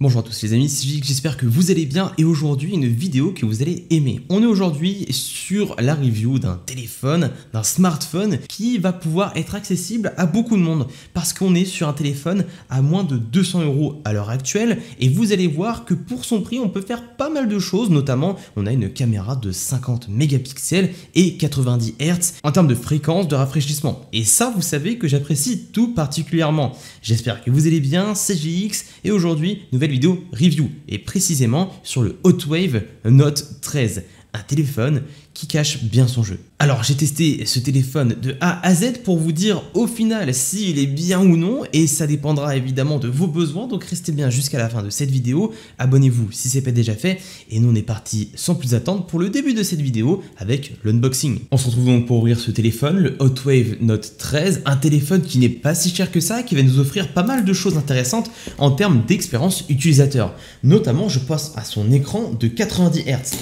Bonjour à tous les amis, c'est Gic, j'espère que vous allez bien et aujourd'hui une vidéo que vous allez aimer. On est aujourd'hui sur la review d'un téléphone, d'un smartphone qui va pouvoir être accessible à beaucoup de monde parce qu'on est sur un téléphone à moins de 200 € à l'heure actuelle et vous allez voir que pour son prix on peut faire pas mal de choses, notamment on a une caméra de 50 mégapixels et 90 Hz en termes de fréquence de rafraîchissement. Et ça vous savez que j'apprécie tout particulièrement. J'espère que vous allez bien, c'est GX et aujourd'hui nouvelle vidéo review et précisément sur le Hotwave Note 13, un téléphone qui cache bien son jeu. Alors j'ai testé ce téléphone de A à Z pour vous dire au final s'il est bien ou non et ça dépendra évidemment de vos besoins, donc restez bien jusqu'à la fin de cette vidéo, abonnez-vous si ce n'est pas déjà fait et nous on est parti sans plus attendre pour le début de cette vidéo avec l'unboxing. On se retrouve donc pour ouvrir ce téléphone, le Hotwave Note 13, un téléphone qui n'est pas si cher que ça, qui va nous offrir pas mal de choses intéressantes en termes d'expérience utilisateur. Notamment je pense à son écran de 90 Hz.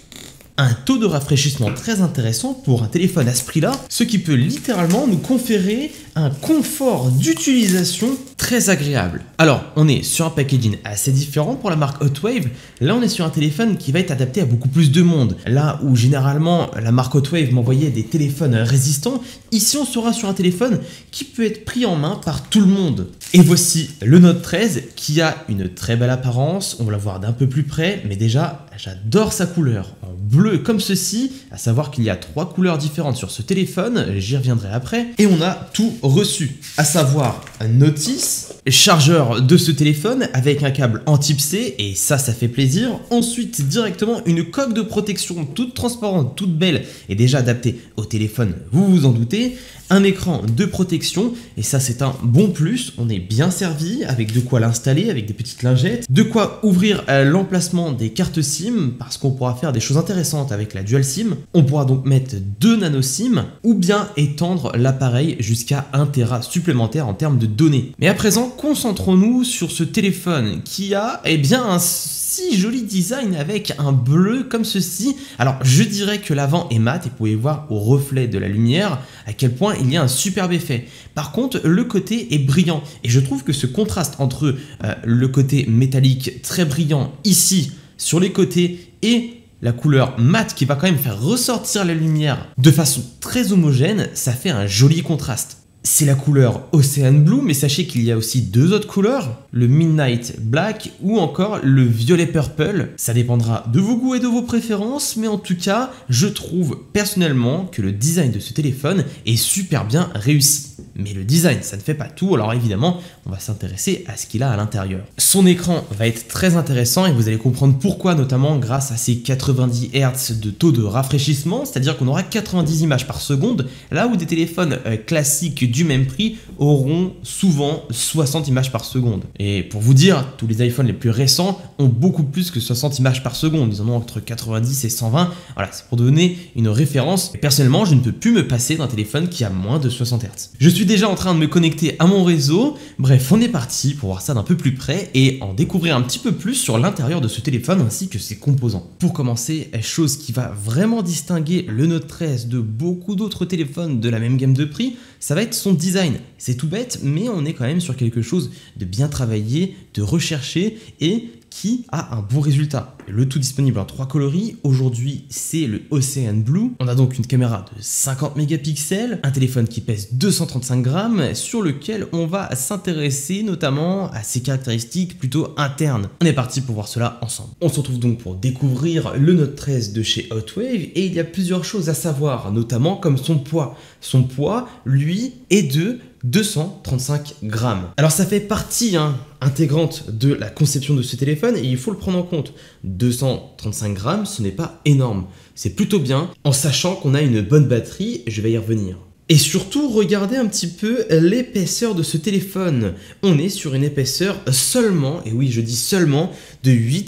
Un taux de rafraîchissement très intéressant pour un téléphone à ce prix-là, ce qui peut littéralement nous conférer un confort d'utilisation très agréable. Alors, on est sur un packaging assez différent pour la marque Hotwave. Là, on est sur un téléphone qui va être adapté à beaucoup plus de monde. Là où généralement la marque Hotwave m'envoyait des téléphones résistants, ici on sera sur un téléphone qui peut être pris en main par tout le monde. Et voici le Note 13 qui a une très belle apparence, on va la voir d'un peu plus près, mais déjà j'adore sa couleur en bleu comme ceci, à savoir qu'il y a 3 couleurs différentes sur ce téléphone, j'y reviendrai après. Et on a tout reçu, à savoir un notice, chargeur de ce téléphone avec un câble en type C, et ça fait plaisir. Ensuite directement une coque de protection toute transparente, toute belle, et déjà adaptée au téléphone, vous vous en doutez. Un écran de protection, et ça c'est un bon plus, on est bien servi, avec de quoi l'installer, avec des petites lingettes, de quoi ouvrir l'emplacement des cartes SIM, parce qu'on pourra faire des choses intéressantes avec la Dual SIM. On pourra donc mettre 2 nano SIM, ou bien étendre l'appareil jusqu'à 1 Tera supplémentaire en termes de données. Mais à présent, concentrons-nous sur ce téléphone qui a bien un si joli design avec un bleu comme ceci. Alors je dirais que l'avant est mat et vous pouvez voir au reflet de la lumière à quel point il y a un superbe effet. Par contre le côté est brillant et je trouve que ce contraste entre le côté métallique très brillant ici sur les côtés et la couleur mat qui va quand même faire ressortir la lumière de façon très homogène, ça fait un joli contraste. C'est la couleur Ocean Blue, mais sachez qu'il y a aussi 2 autres couleurs, le Midnight Black ou encore le Violet Purple. Ça dépendra de vos goûts et de vos préférences, mais en tout cas, je trouve personnellement que le design de ce téléphone est super bien réussi. Mais le design, ça ne fait pas tout, alors évidemment, on va s'intéresser à ce qu'il a à l'intérieur. Son écran va être très intéressant et vous allez comprendre pourquoi, notamment grâce à ces 90 Hz de taux de rafraîchissement, c'est-à-dire qu'on aura 90 images par seconde, là où des téléphones classiques du même prix auront souvent 60 images par seconde. Et pour vous dire, tous les iPhones les plus récents ont beaucoup plus que 60 images par seconde, ils en ont entre 90 et 120, voilà, c'est pour donner une référence. Et personnellement, je ne peux plus me passer d'un téléphone qui a moins de 60 Hz. Je suis déjà en train de me connecter à mon réseau, bref, on est parti pour voir ça d'un peu plus près et en découvrir un petit peu plus sur l'intérieur de ce téléphone ainsi que ses composants. Pour commencer, chose qui va vraiment distinguer le Note 13 de beaucoup d'autres téléphones de la même gamme de prix, ça va être son design. C'est tout bête, mais on est quand même sur quelque chose de bien travaillé, de recherché et qui a un bon résultat. Le tout disponible en 3 coloris, aujourd'hui c'est le Ocean Blue. On a donc une caméra de 50 mégapixels, un téléphone qui pèse 235 grammes, sur lequel on va s'intéresser notamment à ses caractéristiques plutôt internes. On est parti pour voir cela ensemble. On se retrouve donc pour découvrir le Note 13 de chez Hotwave et il y a plusieurs choses à savoir, notamment comme son poids. Son poids, lui, est de 235 grammes. Alors ça fait partie intégrante de la conception de ce téléphone et il faut le prendre en compte. 235 grammes, ce n'est pas énorme. C'est plutôt bien en sachant qu'on a une bonne batterie, je vais y revenir. Et surtout, regardez un petit peu l'épaisseur de ce téléphone. On est sur une épaisseur seulement, et oui je dis seulement, de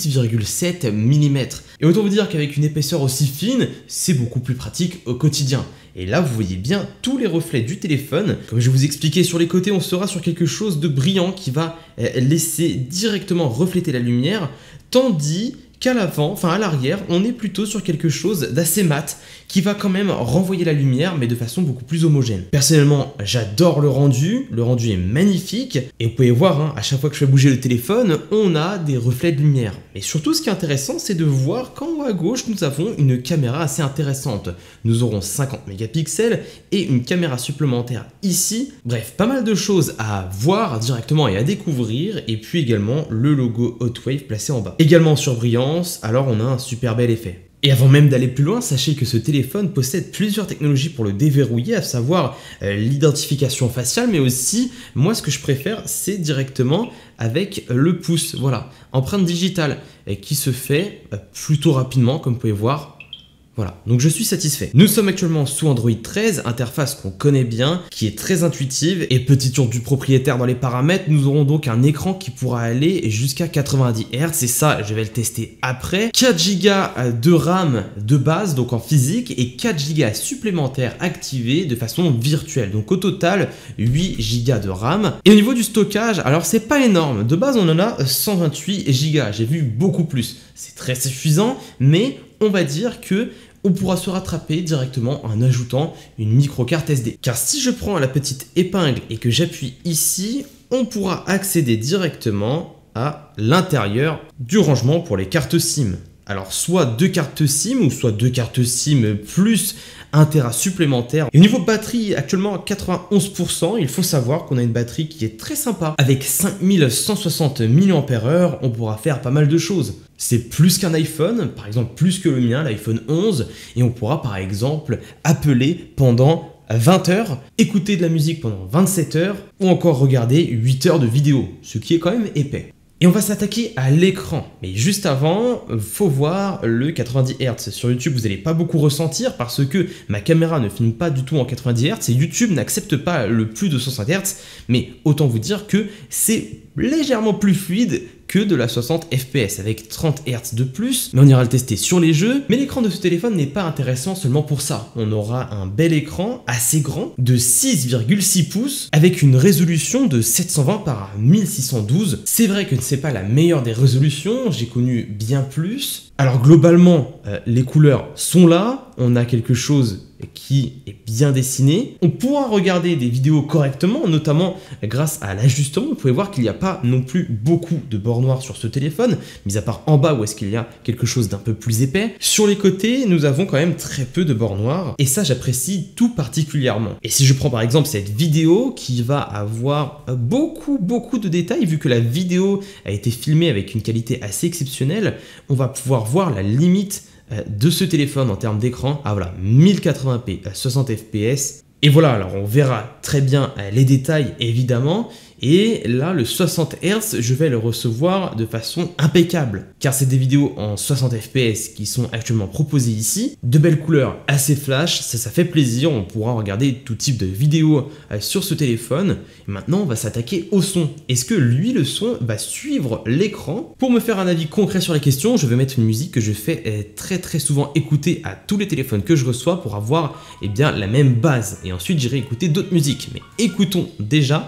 8,7 mm. Et autant vous dire qu'avec une épaisseur aussi fine, c'est beaucoup plus pratique au quotidien. Et là, vous voyez bien tous les reflets du téléphone. Comme je vous expliquais sur les côtés, on sera sur quelque chose de brillant qui va laisser directement refléter la lumière, tandis qu'à l'avant, enfin à l'arrière, on est plutôt sur quelque chose d'assez mat, qui va quand même renvoyer la lumière, mais de façon beaucoup plus homogène. Personnellement, j'adore le rendu est magnifique, et vous pouvez voir, hein, à chaque fois que je fais bouger le téléphone, on a des reflets de lumière. Mais surtout, ce qui est intéressant, c'est de voir qu'en haut à gauche, nous avons une caméra assez intéressante. Nous aurons 50 mégapixels et une caméra supplémentaire ici. Bref, pas mal de choses à voir directement et à découvrir, et puis également le logo Hot Wave placé en bas. Également sur brillance, alors on a un super bel effet. Et avant même d'aller plus loin, sachez que ce téléphone possède plusieurs technologies pour le déverrouiller, à savoir l'identification faciale, mais aussi, moi ce que je préfère, c'est directement avec le pouce. Voilà, empreinte digitale qui se fait plutôt rapidement, comme vous pouvez voir. Voilà, donc je suis satisfait. Nous sommes actuellement sous Android 13, interface qu'on connaît bien, qui est très intuitive, et petit tour du propriétaire dans les paramètres, nous aurons donc un écran qui pourra aller jusqu'à 90 Hz, et ça, je vais le tester après. 4 Go de RAM de base, donc en physique, et 4 Go supplémentaires activés de façon virtuelle. Donc au total, 8 Go de RAM. Et au niveau du stockage, alors c'est pas énorme. De base, on en a 128 Go. J'ai vu beaucoup plus. C'est très suffisant, mais on va dire que on pourra se rattraper directement en ajoutant une micro-carte SD. Car si je prends la petite épingle et que j'appuie ici, on pourra accéder directement à l'intérieur du rangement pour les cartes SIM. Alors soit 2 cartes SIM ou soit 2 cartes SIM plus 1 Tera supplémentaire. Et au niveau batterie, actuellement à 91%, il faut savoir qu'on a une batterie qui est très sympa. Avec 5160 mAh, on pourra faire pas mal de choses. C'est plus qu'un iPhone, par exemple plus que le mien, l'iPhone 11, et on pourra par exemple appeler pendant 20 heures, écouter de la musique pendant 27 heures, ou encore regarder 8 heures de vidéo, ce qui est quand même épais. Et on va s'attaquer à l'écran. Mais juste avant, faut voir le 90 Hz. Sur YouTube, vous n'allez pas beaucoup ressentir parce que ma caméra ne filme pas du tout en 90 Hz et YouTube n'accepte pas le plus de 60 Hz. Mais autant vous dire que c'est légèrement plus fluide que de la 60 fps avec 30 Hz de plus, mais on ira le tester sur les jeux. Mais l'écran de ce téléphone n'est pas intéressant seulement pour ça. On aura un bel écran assez grand de 6,6 pouces avec une résolution de 720 par 1612. C'est vrai que c'est pas la meilleure des résolutions, j'ai connu bien plus. Alors globalement, les couleurs sont là, on a quelque chose qui est bien dessiné. On pourra regarder des vidéos correctement, notamment grâce à l'ajustement. Vous pouvez voir qu'il n'y a pas non plus beaucoup de bords noirs sur ce téléphone, mis à part en bas où est-ce qu'il y a quelque chose d'un peu plus épais. Sur les côtés, nous avons quand même très peu de bords noirs, et ça j'apprécie tout particulièrement. Et si je prends par exemple cette vidéo qui va avoir beaucoup de détails, vu que la vidéo a été filmée avec une qualité assez exceptionnelle, on va pouvoir voir la limite de ce téléphone en termes d'écran. Ah voilà, 1080p, 60 fps. Et voilà, alors on verra très bien les détails évidemment. Et là, le 60 Hz, je vais le recevoir de façon impeccable. Car c'est des vidéos en 60 fps qui sont actuellement proposées ici. De belles couleurs assez flash, ça fait plaisir. On pourra regarder tout type de vidéos sur ce téléphone. Et maintenant, on va s'attaquer au son. Est-ce que lui, le son, va suivre l'écran? Pour me faire un avis concret sur la question, je vais mettre une musique que je fais très souvent écouter à tous les téléphones que je reçois pour avoir la même base. Et ensuite, j'irai écouter d'autres musiques. Mais écoutons déjà.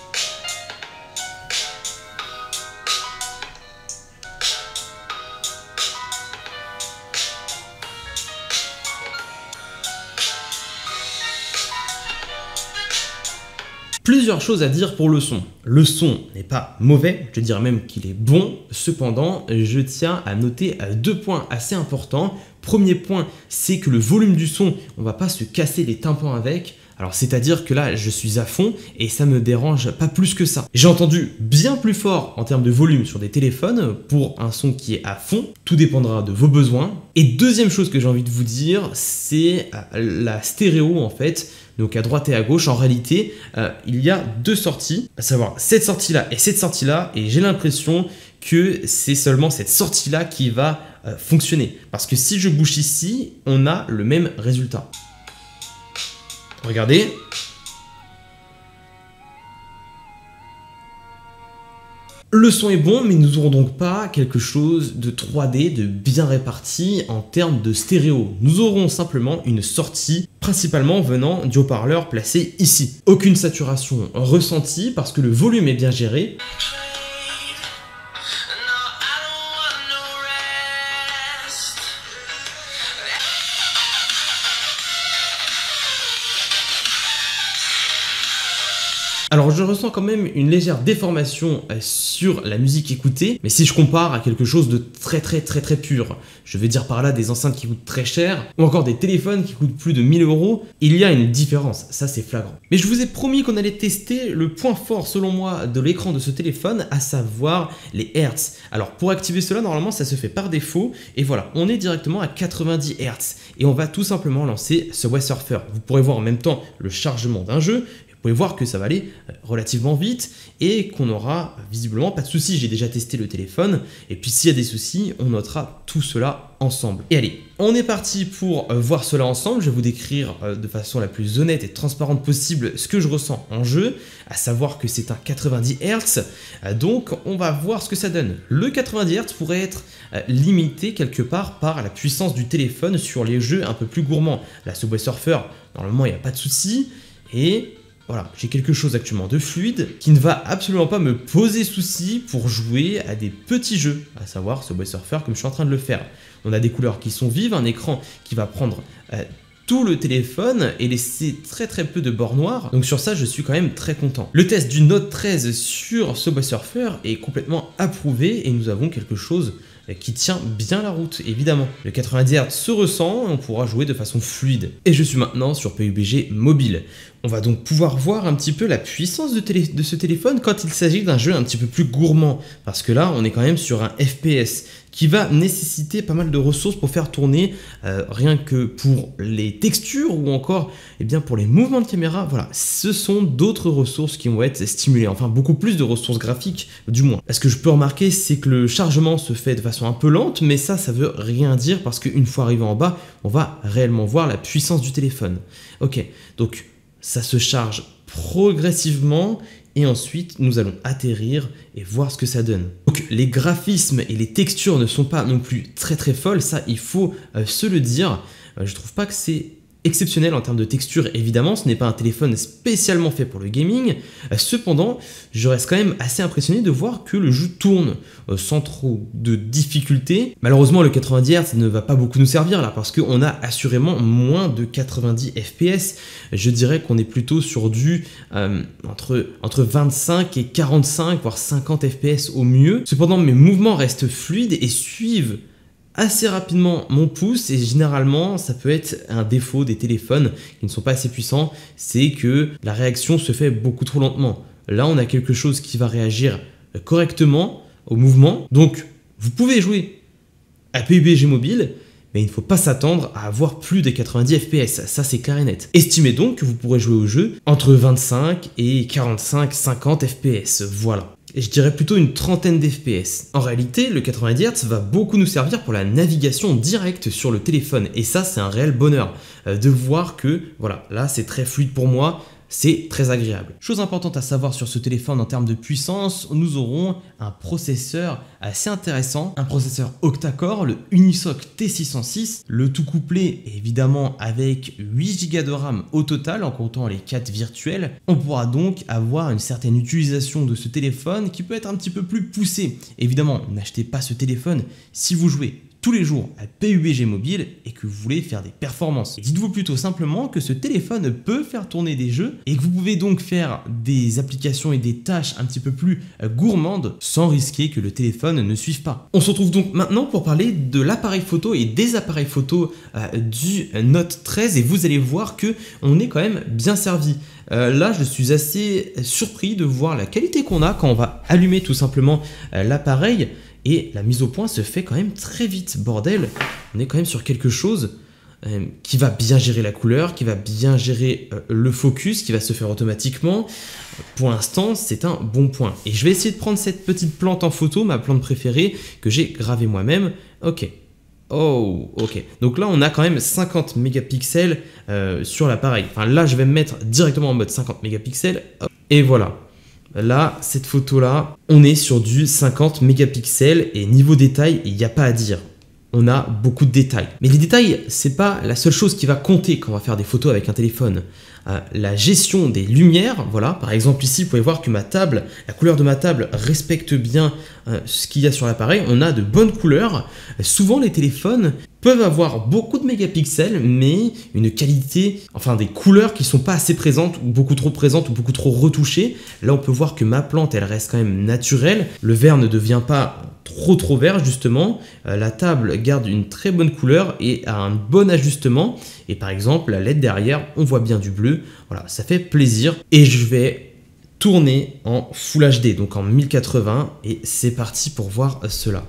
Plusieurs choses à dire pour le son. Le son n'est pas mauvais, je dirais même qu'il est bon. Cependant, je tiens à noter 2 points assez importants. Premier point, c'est que le volume du son, on va pas se casser les tympans avec. Alors c'est-à-dire que là, je suis à fond et ça me dérange pas plus que ça. J'ai entendu bien plus fort en termes de volume sur des téléphones pour un son qui est à fond. Tout dépendra de vos besoins. Et deuxième chose que j'ai envie de vous dire, c'est la stéréo en fait. Donc à droite et à gauche, en réalité, il y a 2 sorties, à savoir cette sortie-là et cette sortie-là. Et j'ai l'impression que c'est seulement cette sortie-là qui va fonctionner. Parce que si je bouge ici, on a le même résultat. Regardez. Le son est bon, mais nous n'aurons donc pas quelque chose de 3D, de bien réparti en termes de stéréo. Nous aurons simplement une sortie, principalement venant du haut-parleur placé ici. Aucune saturation ressentie parce que le volume est bien géré. Alors je ressens quand même une légère déformation sur la musique écoutée, mais si je compare à quelque chose de très pur, je veux dire par là des enceintes qui coûtent très cher, ou encore des téléphones qui coûtent plus de 1000 €, il y a une différence, ça c'est flagrant. Mais je vous ai promis qu'on allait tester le point fort selon moi de l'écran de ce téléphone, à savoir les Hertz. Alors pour activer cela, normalement ça se fait par défaut, et voilà, on est directement à 90 Hertz, et on va tout simplement lancer Subway Surfer. Vous pourrez voir en même temps le chargement d'un jeu. Vous pouvez voir que ça va aller relativement vite et qu'on n'aura visiblement pas de soucis. J'ai déjà testé le téléphone et puis s'il y a des soucis, on notera tout cela ensemble. Et allez, on est parti pour voir cela ensemble. Je vais vous décrire de façon la plus honnête et transparente possible ce que je ressens en jeu, à savoir que c'est un 90 Hz. Donc on va voir ce que ça donne. Le 90 Hz pourrait être limité quelque part par la puissance du téléphone sur les jeux un peu plus gourmands. La Subway Surfer, normalement il n'y a pas de souci et voilà, j'ai quelque chose actuellement de fluide qui ne va absolument pas me poser souci pour jouer à des petits jeux, à savoir Subway Surfer comme je suis en train de le faire. On a des couleurs qui sont vives, un écran qui va prendre tout le téléphone et laisser très peu de bords noirs. Donc sur ça, je suis quand même très content. Le test du Note 13 sur Subway Surfer est complètement approuvé et nous avons quelque chose qui tient bien la route, évidemment. Le 90 Hz se ressent et on pourra jouer de façon fluide. Et je suis maintenant sur PUBG mobile. On va donc pouvoir voir un petit peu la puissance de ce téléphone quand il s'agit d'un jeu un petit peu plus gourmand. Parce que là, on est quand même sur un FPS qui va nécessiter pas mal de ressources pour faire tourner, rien que pour les textures ou encore pour les mouvements de caméra. Voilà, ce sont d'autres ressources qui vont être stimulées, enfin beaucoup plus de ressources graphiques du moins. Ce que je peux remarquer, c'est que le chargement se fait de façon un peu lente, mais ça veut rien dire parce qu'une fois arrivé en bas, on va réellement voir la puissance du téléphone. Ok, donc ça se charge progressivement et ensuite nous allons atterrir et voir ce que ça donne. Donc les graphismes et les textures ne sont pas non plus très folles, ça il faut se le dire. Je trouve pas que c'est exceptionnel en termes de texture, évidemment, ce n'est pas un téléphone spécialement fait pour le gaming. Cependant, je reste quand même assez impressionné de voir que le jeu tourne sans trop de difficultés. Malheureusement, le 90 Hz ne va pas beaucoup nous servir là parce qu'on a assurément moins de 90 FPS. Je dirais qu'on est plutôt sur du entre 25 et 45 voire 50 FPS au mieux. Cependant, mes mouvements restent fluides et suivent assez rapidement mon pouce et généralement ça peut être un défaut des téléphones qui ne sont pas assez puissants, c'est que la réaction se fait beaucoup trop lentement. Là on a quelque chose qui va réagir correctement au mouvement, donc vous pouvez jouer à PUBG mobile, mais il ne faut pas s'attendre à avoir plus de 90 FPS, ça c'est clair et net. Estimez donc que vous pourrez jouer au jeu entre 25 et 45-50 FPS, voilà. Et je dirais plutôt une trentaine d'FPS. En réalité, le 90 Hz va beaucoup nous servir pour la navigation directe sur le téléphone. Et ça, c'est un réel bonheur de voir que, voilà, là, c'est très fluide pour moi. C'est très agréable. Chose importante à savoir sur ce téléphone en termes de puissance, nous aurons un processeur assez intéressant, un processeur octa-core, le Unisoc T606, le tout couplé évidemment avec 8 Go de RAM au total en comptant les 4 virtuels. On pourra donc avoir une certaine utilisation de ce téléphone qui peut être un petit peu plus poussée. Évidemment, n'achetez pas ce téléphone si vous jouez tous les jours à PUBG mobile et que vous voulez faire des performances. Dites-vous plutôt simplement que ce téléphone peut faire tourner des jeux et que vous pouvez donc faire des applications et des tâches un petit peu plus gourmandes sans risquer que le téléphone ne suive pas. On se retrouve donc maintenant pour parler de l'appareil photo et des appareils photo du Note 13 et vous allez voir que on est quand même bien servi. Là, je suis assez surpris de voir la qualité qu'on a quand on va allumer tout simplement l'appareil. Et la mise au point se fait quand même très vite, bordel. On est quand même sur quelque chose qui va bien gérer la couleur, qui va bien gérer le focus, qui va se faire automatiquement. Pour l'instant, c'est un bon point. Et je vais essayer de prendre cette petite plante en photo, ma plante préférée, que j'ai gravée moi-même. Ok. Oh, ok. Donc là, on a quand même 50 mégapixels sur l'appareil. Enfin, là, je vais me mettre directement en mode 50 mégapixels. Et voilà. Là, cette photo-là, on est sur du 50 mégapixels et niveau détail, il n'y a pas à dire. On a beaucoup de détails. Mais les détails, c'est pas la seule chose qui va compter quand on va faire des photos avec un téléphone. la gestion des lumières. Voilà, par exemple ici, vous pouvez voir que ma table, la couleur de ma table respecte bien ce qu'il y a sur l'appareil. On a de bonnes couleurs. Souvent, les téléphones peuvent avoir beaucoup de mégapixels, mais une qualité, enfin des couleurs qui sont pas assez présentes, ou beaucoup trop retouchées. Là, on peut voir que ma plante, elle reste quand même naturelle. Le vert ne devient pas trop vert, justement. La table garde une très bonne couleur et a un bon ajustement. Et par exemple, la LED derrière, on voit bien du bleu. Voilà, ça fait plaisir. Et je vais tourner en Full HD, donc en 1080. Et c'est parti pour voir cela.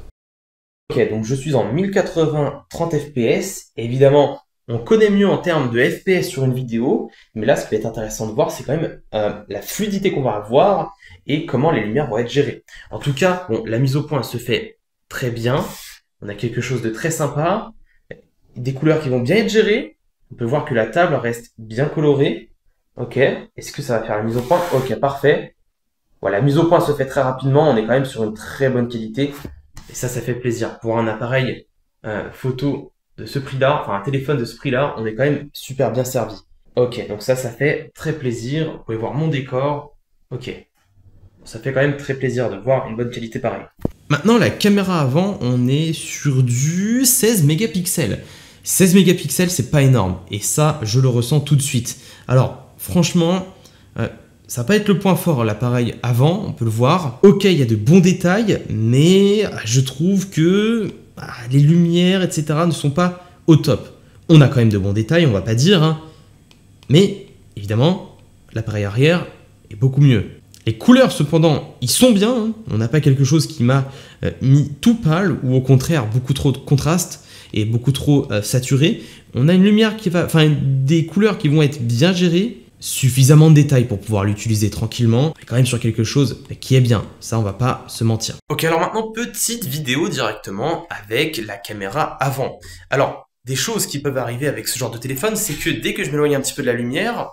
Ok, donc je suis en 1080 30 fps. Évidemment, on connaît mieux en termes de fps sur une vidéo, mais là, ce qui va être intéressant de voir, c'est quand même la fluidité qu'on va avoir et comment les lumières vont être gérées. En tout cas, bon, la mise au point se fait très bien. On a quelque chose de très sympa, des couleurs qui vont bien être gérées. On peut voir que la table reste bien colorée. Ok, est-ce que ça va faire la mise au point? Ok, parfait. Voilà, la mise au point se fait très rapidement. On est quand même sur une très bonne qualité. Et ça fait plaisir. Pour un appareil photo de ce prix-là, enfin un téléphone de ce prix-là, on est quand même super bien servi. Ok, donc ça fait très plaisir. Vous pouvez voir mon décor. Ok, ça fait quand même très plaisir de voir une bonne qualité pareille. Maintenant, la caméra avant, on est sur du 16 mégapixels. 16 mégapixels, c'est pas énorme. Et ça, je le ressens tout de suite. Alors, franchement, ça va pas être le point fort, l'appareil avant, on peut le voir. Ok, il y a de bons détails, mais je trouve que les lumières, etc. ne sont pas au top. On a quand même de bons détails, on va pas dire, hein. Mais évidemment, l'appareil arrière est beaucoup mieux. Les couleurs, cependant, ils sont bien, hein. On n'a pas quelque chose qui m'a mis tout pâle, ou au contraire, beaucoup trop de contraste et beaucoup trop saturé. On a une lumière qui va, enfin, des couleurs qui vont être bien gérées, suffisamment de détails pour pouvoir l'utiliser tranquillement, mais quand même sur quelque chose qui est bien, ça on va pas se mentir. Ok, alors maintenant petite vidéo directement avec la caméra avant. Alors, des choses qui peuvent arriver avec ce genre de téléphone, c'est que dès que je m'éloigne un petit peu de la lumière,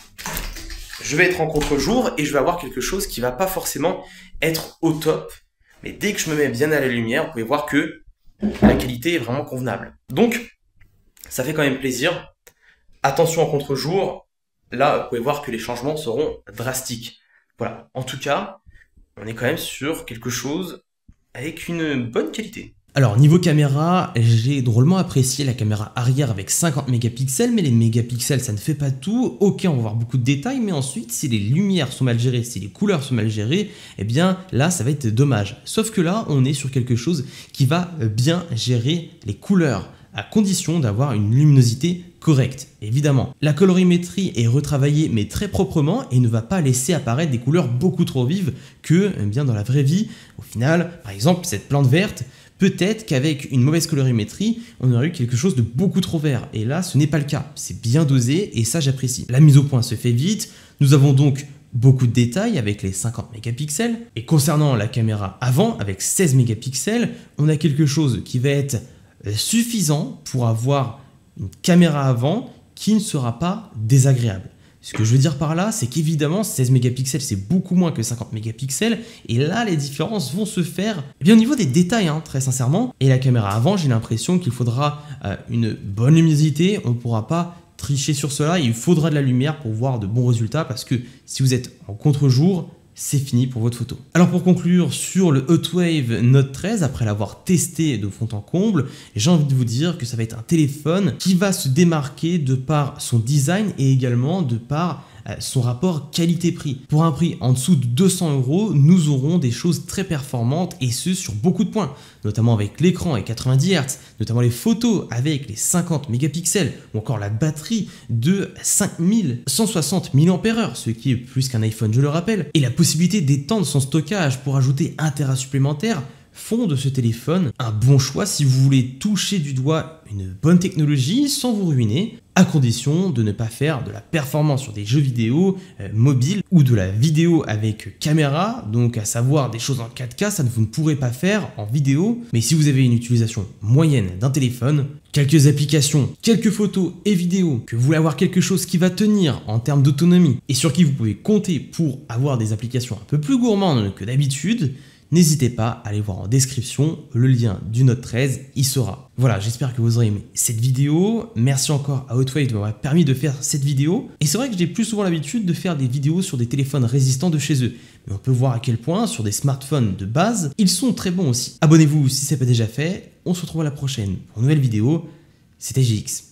je vais être en contre-jour et je vais avoir quelque chose qui va pas forcément être au top, mais dès que je me mets bien à la lumière, vous pouvez voir que la qualité est vraiment convenable. Donc, ça fait quand même plaisir. Attention en contre-jour. Là, vous pouvez voir que les changements seront drastiques. Voilà, en tout cas, on est quand même sur quelque chose avec une bonne qualité. Alors, niveau caméra, j'ai drôlement apprécié la caméra arrière avec 50 mégapixels, mais les mégapixels, ça ne fait pas tout. Ok, on va voir beaucoup de détails, mais ensuite, si les lumières sont mal gérées, si les couleurs sont mal gérées, eh bien, là, ça va être dommage. Sauf que là, on est sur quelque chose qui va bien gérer les couleurs, à condition d'avoir une luminosité correcte, évidemment. La colorimétrie est retravaillée mais très proprement et ne va pas laisser apparaître des couleurs beaucoup trop vives que bien dans la vraie vie. Au final, par exemple, cette plante verte, peut-être qu'avec une mauvaise colorimétrie, on aurait eu quelque chose de beaucoup trop vert. Et là, ce n'est pas le cas. C'est bien dosé et ça, j'apprécie. La mise au point se fait vite. Nous avons donc beaucoup de détails avec les 50 mégapixels. Et concernant la caméra avant, avec 16 mégapixels, on a quelque chose qui va être suffisant pour avoir une caméra avant qui ne sera pas désagréable. Ce que je veux dire par là, c'est qu'évidemment 16 mégapixels c'est beaucoup moins que 50 mégapixels et là les différences vont se faire au niveau des détails, hein, très sincèrement. Et la caméra avant, j'ai l'impression qu'il faudra une bonne luminosité, on ne pourra pas tricher sur cela, il faudra de la lumière pour voir de bons résultats parce que si vous êtes en contre-jour, c'est fini pour votre photo. Alors pour conclure sur le Hotwave Note 13, après l'avoir testé de fond en comble, j'ai envie de vous dire que ça va être un téléphone qui va se démarquer de par son design et également de par son rapport qualité-prix. Pour un prix en dessous de 200 €, nous aurons des choses très performantes et ce sur beaucoup de points, notamment avec l'écran et 90 Hz, notamment les photos avec les 50 mégapixels ou encore la batterie de 5160 mAh, ce qui est plus qu'un iPhone, je le rappelle, et la possibilité d'étendre son stockage pour ajouter 1 Tera supplémentaire font de ce téléphone un bon choix si vous voulez toucher du doigt une bonne technologie sans vous ruiner, à condition de ne pas faire de la performance sur des jeux vidéo mobiles ou de la vidéo avec caméra, donc à savoir des choses en 4K, ça vous ne pourrez pas faire en vidéo, mais si vous avez une utilisation moyenne d'un téléphone, quelques applications, quelques photos et vidéos, que vous voulez avoir quelque chose qui va tenir en termes d'autonomie et sur qui vous pouvez compter pour avoir des applications un peu plus gourmandes que d'habitude, n'hésitez pas à aller voir en description, le lien du Note 13 y sera. Voilà, j'espère que vous aurez aimé cette vidéo. Merci encore à Hotwire de m'avoir permis de faire cette vidéo. Et c'est vrai que j'ai plus souvent l'habitude de faire des vidéos sur des téléphones résistants de chez eux. Mais on peut voir à quel point, sur des smartphones de base, ils sont très bons aussi. Abonnez-vous si ce n'est pas déjà fait. On se retrouve à la prochaine pour une nouvelle vidéo. C'était GX.